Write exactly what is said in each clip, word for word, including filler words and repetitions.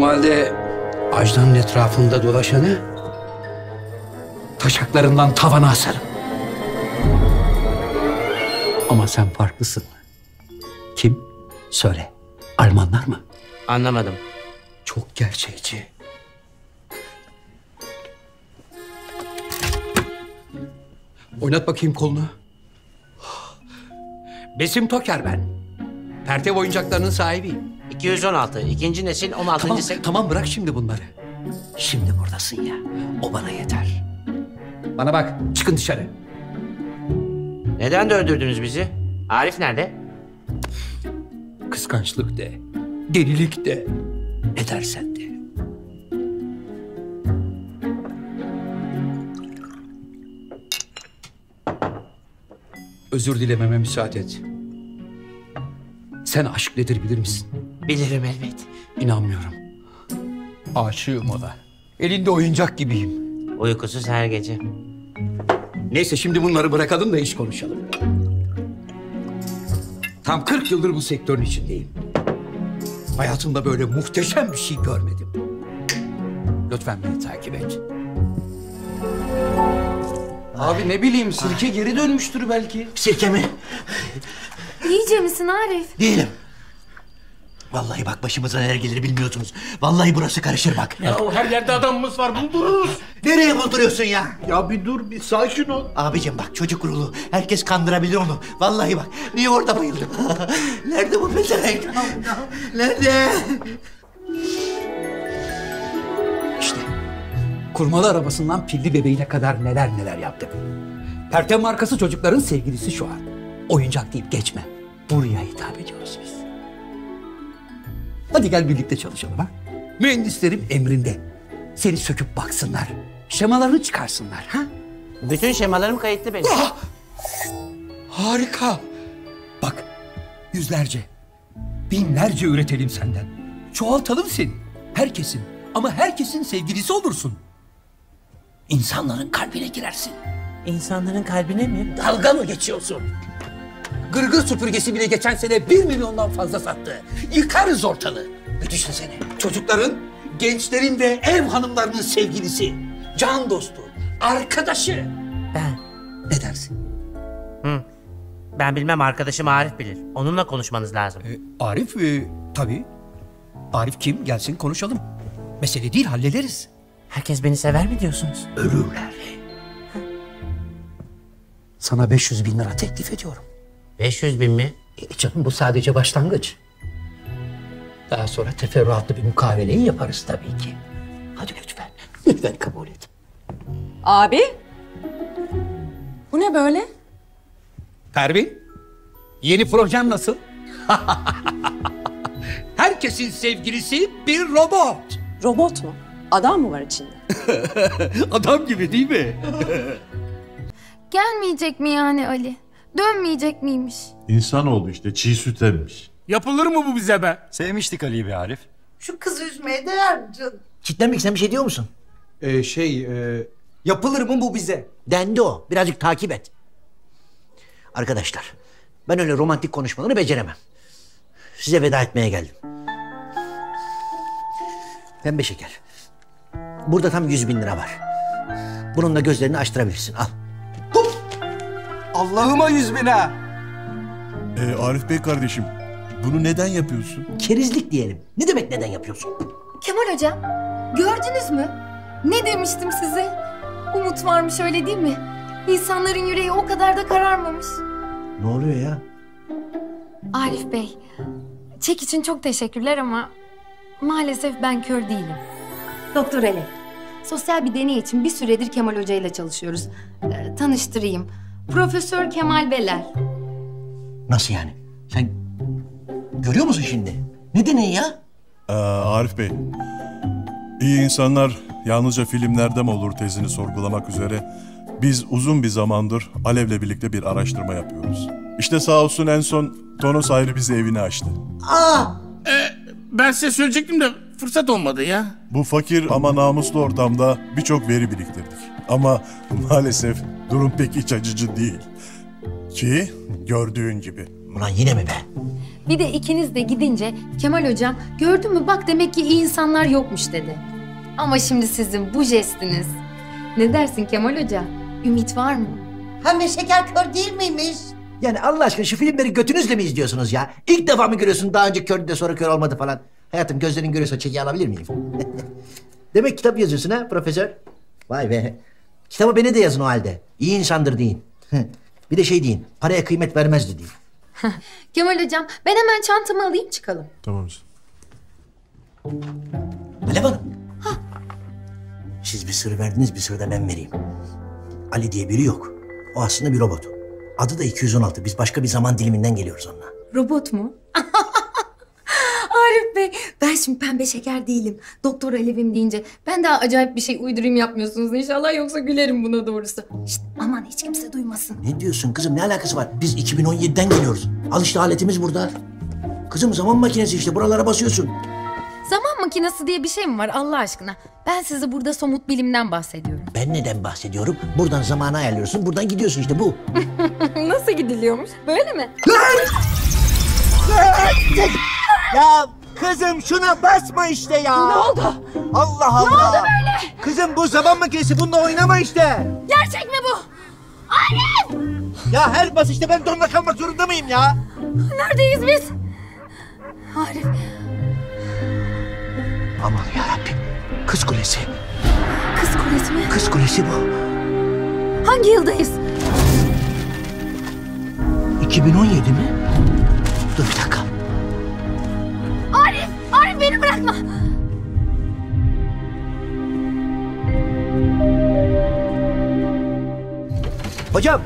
Normalde Ajda'nın etrafında dolaşanı taşaklarından tavana asarım. Ama sen farklısın. Kim? Söyle. Almanlar mı? Anlamadım. Çok gerçekçi. Oynat bakayım kolunu. Besim Toker ben. Pertev oyuncaklarının sahibiyim. iki yüz on altı. ikinci nesil on altıncı Tamam, sek... tamam bırak şimdi bunları. Şimdi buradasın ya. O bana yeter. Bana bak, çıkın dışarı. Neden döndürdünüz bizi? Arif nerede? Kıskançlık de, delilik de, ne dersen de. Özür dilememe müsaade et. Sen aşk nedir bilir misin? Bilirim elbet. İnanmıyorum. Aşığım ona. Elinde oyuncak gibiyim. Uykusuz her gece. Neyse şimdi bunları bırakalım da iş konuşalım. Tam kırk yıldır bu sektörün içindeyim. Hayatımda böyle muhteşem bir şey görmedim. Lütfen beni takip et. Abi ne bileyim sirke geri dönmüştür belki. Sirke mi? İyice misin Arif? Değilim. Vallahi bak başımıza neler gelir bilmiyorsunuz. Vallahi burası karışır bak. Ya her yerde adamımız var, buldururuz. Nereye bulduruyorsun ya? Ya bir dur, bir sakin ol. Abicim bak çocuk ruhlu. Herkes kandırabilir onu. Vallahi bak. Niye orada bayıldım? Nerede bu pezevenk? Nerede? İşte kurmalı arabasından pilli bebeğine kadar neler neler yaptık. Pertem markası çocukların sevgilisi şu an. Oyuncak deyip geçme. Buraya hitap ediyoruz biz. Hadi gel birlikte çalışalım ha. Mühendislerim emrinde. Seni söküp baksınlar. Şemalarını çıkarsınlar ha. Bütün şemalarım kayıtlı benim. Ah! Harika. Bak yüzlerce, binlerce üretelim senden. Çoğaltalım seni. Herkesin ama herkesin sevgilisi olursun. İnsanların kalbine girersin. İnsanların kalbine mi? Dalga mı geçiyorsun? Gırgır süpürgesi bile geçen sene bir milyondan fazla sattı. Yıkarız ortalığı. Ve düşünsene çocukların, gençlerin ve ev hanımlarının sevgilisi, can dostu, arkadaşı. Ben. Ne dersin? Hı. Ben bilmem, arkadaşım Arif bilir. Onunla konuşmanız lazım. Ee, Arif e, tabii. Arif kim? Gelsin konuşalım. Mesele değil, hallederiz. Herkes beni sever mi diyorsunuz? Ölürler. Sana beş yüz bin lira teklif ediyorum. beş yüz bin mi? E canım bu sadece başlangıç. Daha sonra teferruatlı bir mukaveleyi yaparız tabii ki. Hadi lütfen, lütfen kabul et. Abi? Bu ne böyle? Pervin, yeni projem nasıl? Herkesin sevgilisi bir robot. Robot mu? Adam mı var içinde? Adam gibi değil mi? Gelmeyecek mi yani Ali? Dönmeyecek miymiş? İnsanoğlu işte, çiğ süt emmiş. Yapılır mı bu bize be? Sevmiştik Ali'yi be Arif. Şu kızı üzmeye değer mi canım? Kitlenmek sen bir şey diyor musun? Ee, şey, e, yapılır mı bu bize? Dendi o. Birazcık takip et. Arkadaşlar, ben öyle romantik konuşmaları beceremem. Size veda etmeye geldim. Pembe şeker. Burada tam yüz bin lira var. Bununla gözlerini açtırabilirsin. Al. Allah'ıma yüz bin ha. Ee, Arif Bey kardeşim, bunu neden yapıyorsun? Kerizlik diyelim. Ne demek neden yapıyorsun? Kemal hocam, gördünüz mü? Ne demiştim size? Umut varmış, öyle değil mi? İnsanların yüreği o kadar da kararmamış. Ne oluyor ya? Arif Bey, çek için çok teşekkürler ama maalesef ben kör değilim. Doktor Ali. Sosyal bir deney için bir süredir Kemal Hoca ile çalışıyoruz. Ee, tanıştırayım. Profesör Kemal Beler. Nasıl yani? Sen görüyor musun şimdi? Ne deneyi ya? Ee, Arif Bey, iyi insanlar yalnızca filmlerde mi olur tezini sorgulamak üzere biz uzun bir zamandır Alev'le birlikte bir araştırma yapıyoruz. İşte sağ olsun en son Tonos ayrı bize evini açtı. Aa! Ee, ben size söyleyecektim de fırsat olmadı ya. Bu fakir ama namuslu ortamda birçok veri biriktirdik. Ama maalesef durum pek iç açıcı değil. Ki gördüğün gibi. Ulan yine mi be? Bir de ikiniz de gidince Kemal hocam gördün mü bak demek ki iyi insanlar yokmuş dedi. Ama şimdi sizin bu jestiniz. Ne dersin Kemal hoca? Ümit var mı? Pembe şeker kör değil miymiş? Yani Allah aşkına şu filmleri götünüzle mi izliyorsunuz ya? İlk defa mı görüyorsun daha önce kördü de sonra kör olmadı falan? Hayatım gözlerin görüyorsa çeki alabilir miyim? Demek kitap yazıyorsun ha profesör? Vay be. Kitabı beni de yazın o halde. İyi insandır deyin. Bir de şey deyin. Paraya kıymet vermezdi deyin. Kemal hocam ben hemen çantamı alayım çıkalım. Tamam. Alev Hanım. Siz bir sır verdiniz, bir sır da ben vereyim. Ali diye biri yok. O aslında bir robot. Adı da iki yüz on altı. Biz başka bir zaman diliminden geliyoruz onunla. Robot mu? Arif Bey, ben şimdi pembe şeker değilim. Doktor Alev'im deyince ben daha acayip bir şey uydurayım yapmıyorsunuz inşallah yoksa gülerim buna doğrusu. Şişt, aman hiç kimse duymasın. Ne diyorsun kızım? Ne alakası var? Biz iki bin on yediden geliyoruz. Al işte aletimiz burada. Kızım zaman makinesi işte. Buralara basıyorsun. Zaman makinesi diye bir şey mi var Allah aşkına? Ben size burada somut bilimden bahsediyorum. Ben neden bahsediyorum? Buradan zamanı ayarlıyorsun. Buradan gidiyorsun işte bu. Nasıl gidiliyormuş? Böyle mi? Ya kızım şuna basma işte ya. Ne oldu? Allah Allah. Ne oldu böyle? Kızım bu zaman makinesi bununla oynama işte. Gerçek mi bu? Arif! Ya her basışta ben donla kalmak zorunda mıyım ya? Neredeyiz biz? Arif. Aman yarabbim. Kız kulesi. Kız kulesi mi? Kız kulesi bu. Hangi yıldayız? iki bin on yedi mi? Dur bir dakika. Arif! Arif beni bırakma! Hocam.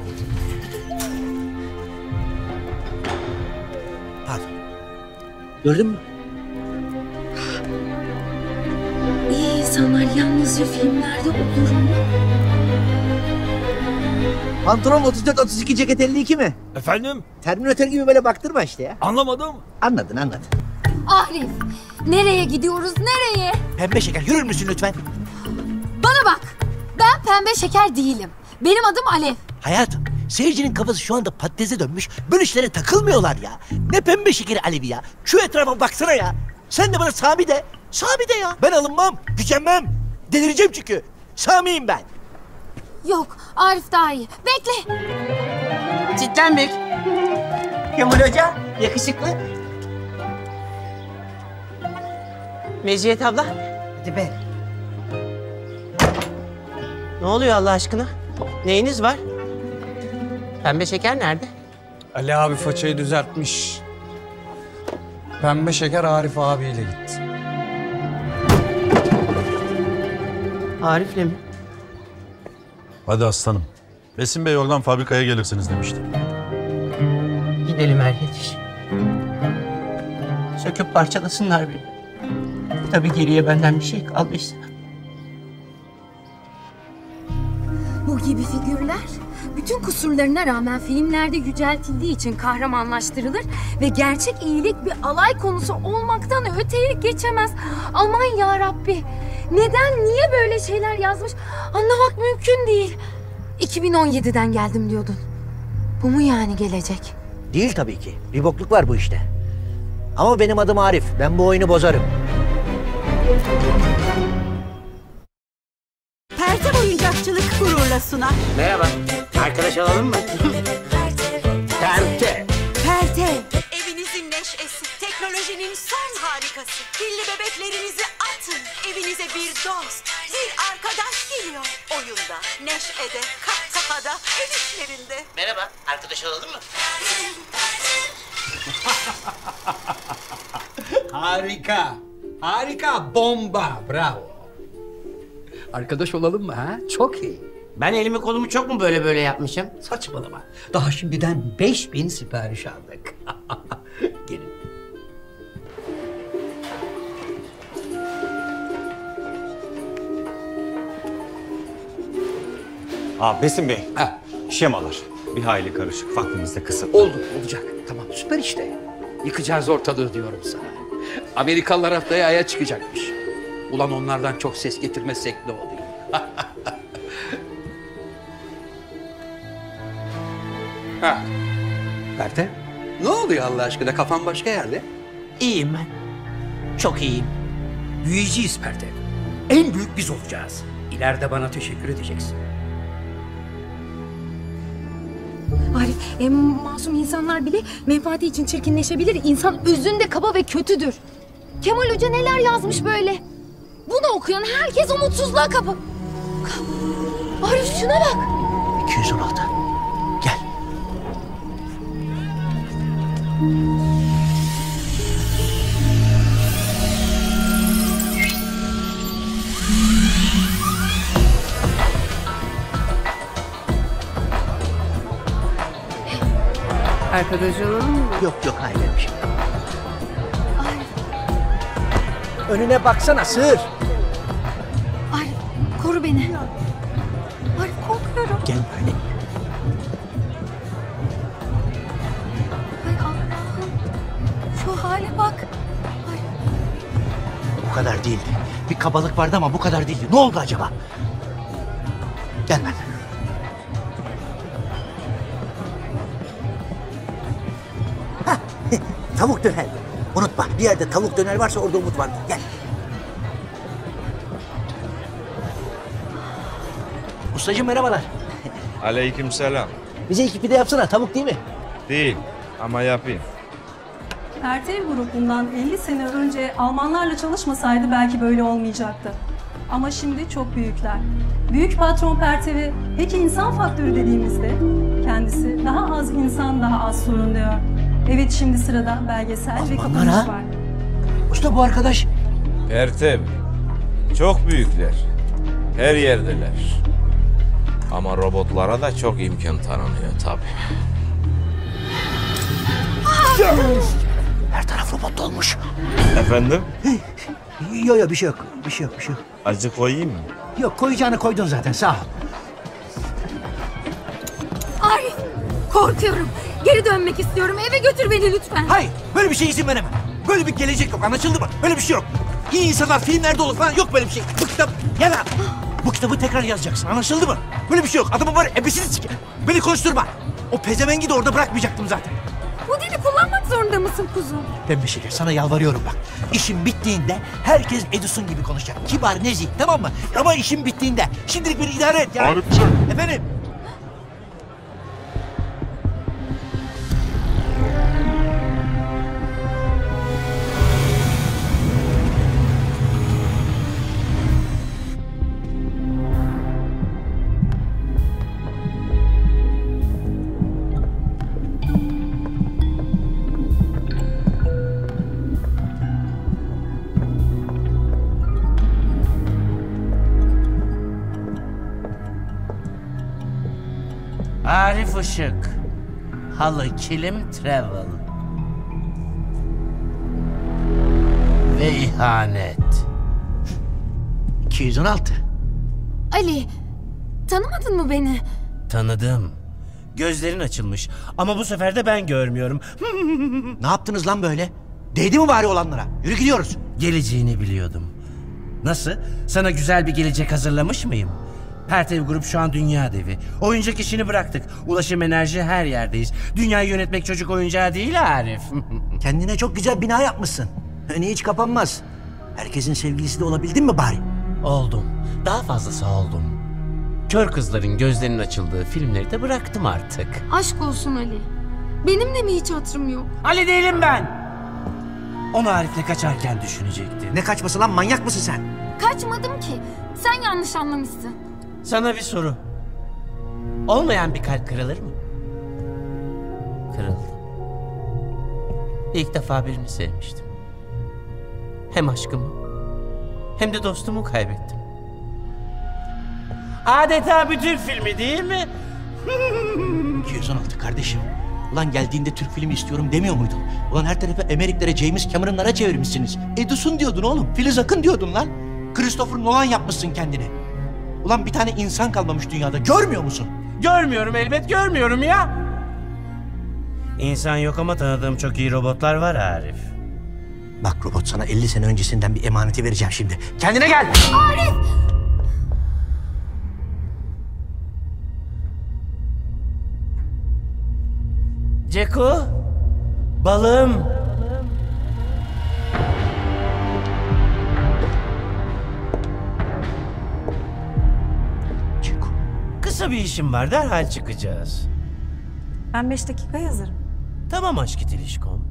Pardon. Gördün mü? İyi insanlar yalnızca filmlerde olur mu? Pantolon otuz dört otuz iki ceket elli iki mi? Efendim? Terminatör gibi böyle baktırma işte ya. Anlamadım. Anladın anladın. Arif! Nereye gidiyoruz nereye? Pembe şeker yürür müsün lütfen? Bana bak! Ben pembe şeker değilim. Benim adım Alev. Hayatım seyircinin kafası şu anda patatese dönmüş. Böyle işlere takılmıyorlar ya. Ne pembe şekeri Alevi ya. Şu etrafa baksana ya. Sen de bana Sami de. Sami de ya. Ben alınmam, gücenmem. Delireceğim çünkü. Sami'yim ben. Yok Arif daha iyi. Bekle. Çitlenmek. Kemal Hoca yakışıklı. Meciyet abla. Hadi be. Ne oluyor Allah aşkına? Neyiniz var? Pembe şeker nerede? Ali abi façayı düzeltmiş. Pembe şeker Arif abiyle gitti. Arif'le mi? Hadi aslanım. Besim Bey oradan fabrikaya gelirsiniz demişti. Gidelim er yetiş. Söküp parçalasınlar beni. Tabii geriye benden bir şey kalmışsa. Bu gibi figürler bütün kusurlarına rağmen filmlerde yüceltildiği için kahramanlaştırılır ve gerçek iyilik bir alay konusu olmaktan öteye geçemez. Aman ya Rabbi. Neden, niye böyle şeyler yazmış anlamak mümkün değil. iki bin on yediden geldim diyordun. Bu mu yani gelecek? Değil tabii ki. Bir bokluk var bu işte. Ama benim adım Arif. Ben bu oyunu bozarım. Perte oyuncakçılık gururla sunar. Merhaba. Arkadaş alalım mı? Perte. Perte. Evinizin neşesi, teknolojinin son harikası. Pilli bebeklerinizi atın. Evinize bir dost, bir arkadaş geliyor. Oyunda, neşede, kahkahada, ev işlerinde. Merhaba. Arkadaş alalım mı? Harika. Harika. Bomba. Bravo. Arkadaş olalım mı ha? Çok iyi. Ben elimi kolumu çok mu böyle böyle yapmışım? Saçmalama. Daha şimdiden beş bin sipariş aldık. Gelin. Aa Besim Bey. Ha. Şemalar. Bir hayli karışık. Vaktimiz de kısıtlı. Oldu, olacak. Tamam, süper işte. Yıkacağız ortalığı diyorum sana. Amerikalılar haftaya Ay'a çıkacakmış. Ulan onlardan çok ses getirmezsek ne olayım? Ha. Perte, Ne oluyor Allah aşkına? Kafan başka yerde. İyiyim ben. Çok iyiyim. Büyüyeceğiz Pertev. En büyük biz olacağız. İleride bana teşekkür edeceksin. Arif, en masum insanlar bile menfaati için çirkinleşebilir. İnsan özünde kaba ve kötüdür. Kemal Hoca neler yazmış böyle. Bunu okuyan herkes umutsuzluğa kapı. Arif şuna bak. iki yüz on altı. Gel. Arkadaş olalım mı? Yok yok hayır öyle bir şey. Önüne baksana sığır. Arif koru beni. Arif korkuyorum. Gel böyle. Ay Allah'ım. Şu hale bak. Bu kadar değildi. Bir kabalık vardı ama bu kadar değildi. Ne oldu acaba? Gel ben. Hah, tavuk döner. Unutma bir yerde tavuk döner varsa orada umut vardır. Gel. Ustacığım merhabalar. Aleykümselam. Bize iki pide yapsana, tavuk değil mi? Değil ama yapayım. Pertev Grup bundan elli sene önce Almanlarla çalışmasaydı belki böyle olmayacaktı. Ama şimdi çok büyükler. Büyük patron Pertev'e peki insan faktörü dediğimizde kendisi daha az insan daha az sorun diyor. Evet şimdi sırada belgesel ve kapanış ha? var. Usta bu arkadaş. Pertev. Çok büyükler. Her yerdeler. Ama robotlara da çok imkan tanınıyor tabii. Her taraf robot dolmuş. Efendim? Yok yok bir şey yok. Bir şey yok bir şey yok. Acı koyayım mı? Yok koyacağını koydun zaten sağ ol. Arif korkuyorum. Geri dönmek istiyorum. Eve götür beni lütfen. Hayır böyle bir şey izin veremem. Böyle bir gelecek yok anlaşıldı mı? Böyle bir şey yok. İyi insanlar filmlerde olur falan yok böyle bir şey. Bu kitap yalan. Bu kitabı tekrar yazacaksın anlaşıldı mı? Böyle bir şey yok. Adamın var ebesini sike. Beni konuşturma. O pezevengi de orada bırakmayacaktım zaten. Bu dili kullanmak zorunda mısın kuzum? Pembe şeker sana yalvarıyorum bak. İşim bittiğinde herkes Edison gibi konuşacak. Kibar, nezih tamam mı? Ama işim bittiğinde. Şimdilik beni idare et ya. Arif'ciğim. Efendim? Arif Işık. Halı Kilim Travel. Ve ihanet. iki yüz on altı. Ali tanımadın mı beni? Tanıdım. Gözlerin açılmış. Ama bu sefer de ben görmüyorum. Ne yaptınız lan böyle? Değdi mi bari olanlara? Yürü gidiyoruz. Geleceğini biliyordum. Nasıl? Sana güzel bir gelecek hazırlamış mıyım? Pertev Grup şu an dünya devi. Oyuncak işini bıraktık. Ulaşım, enerji her yerdeyiz. Dünyayı yönetmek çocuk oyuncağı değil Arif. Kendine çok güzel bina yapmışsın. Önü hiç kapanmaz. Herkesin sevgilisi de olabildin mi bari? Oldum. Daha fazlası oldum. Kör kızların gözlerinin açıldığı filmleri de bıraktım artık. Aşk olsun Ali. Benim de mi hiç hatırım yok? Ali değilim ben. Onu Arif'le kaçarken düşünecektin. Ne kaçması lan manyak mısın sen? Kaçmadım ki. Sen yanlış anlamışsın. Sana bir soru. Olmayan bir kalp kırılır mı? Kırıldı. İlk defa birini sevmiştim. Hem aşkımı hem de dostumu kaybettim. Adeta bir Türk filmi değil mi? iki yüz on altı kardeşim. Ulan geldiğinde Türk filmi istiyorum demiyor muydun? Ulan her tarafı Ameriklere, James Cameron'lara çevirmişsiniz. Edison diyordun oğlum. Filiz Akın diyordun lan. Christopher Nolan yapmışsın kendini. Ulan bir tane insan kalmamış dünyada. Görmüyor musun? Görmüyorum elbet görmüyorum ya. İnsan yok ama tanıdığım çok iyi robotlar var Arif. Bak robot sana elli sene öncesinden bir emaneti vereceğim şimdi. Kendine gel. Arif! Ceko, Balım. Kısa bir işim var, derhal çıkacağız. Ben beş dakika hazırım. Tamam aşk itilişkom.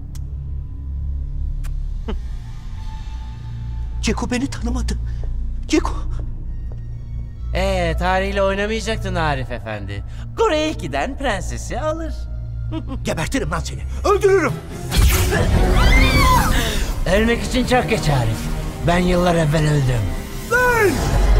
Ceko beni tanımadı. Ceko. Ee, tarihiyle oynamayacaktın Arif Efendi. Kore'ye giden prensesi alır. Gebertirim lan seni. Öldürürüm. Ölmek için çok geç Arif. Ben yıllar evvel öldüm. Lan!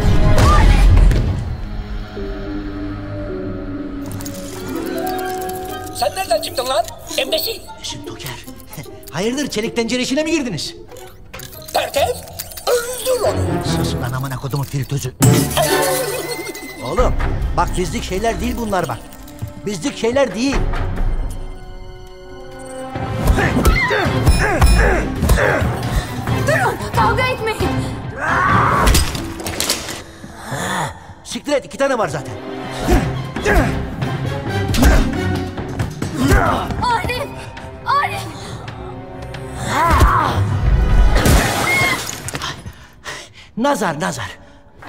Sen nereden çıktın lan? Embesil. Eşim Toker. Hayırdır, çelik tencere işine mi girdiniz? Pertev, öldür onu. Sus lan amına kodumun filtözü. Oğlum, bak bizlik şeyler değil bunlar bak. Bizlik şeyler değil. Durun, kavga etmeyin. Siktir et, iki tane var zaten. Arif! Arif! Nazar, nazar.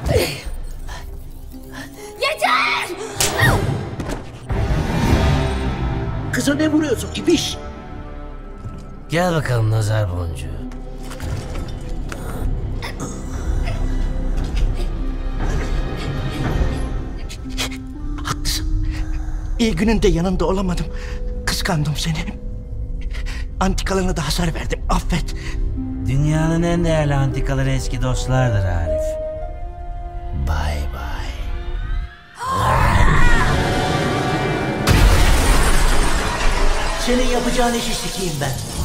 Yeter! Kıza ne vuruyorsun, ibiş? Gel bakalım nazar boncuğu. Haklısın. İyi gününde yanında olamadım. Kıskandım seni. Antikalarına da hasar verdim. Affet. Dünyanın en değerli antikaları eski dostlardır Arif. Bay bay. Senin yapacağın işi sikeyim ben.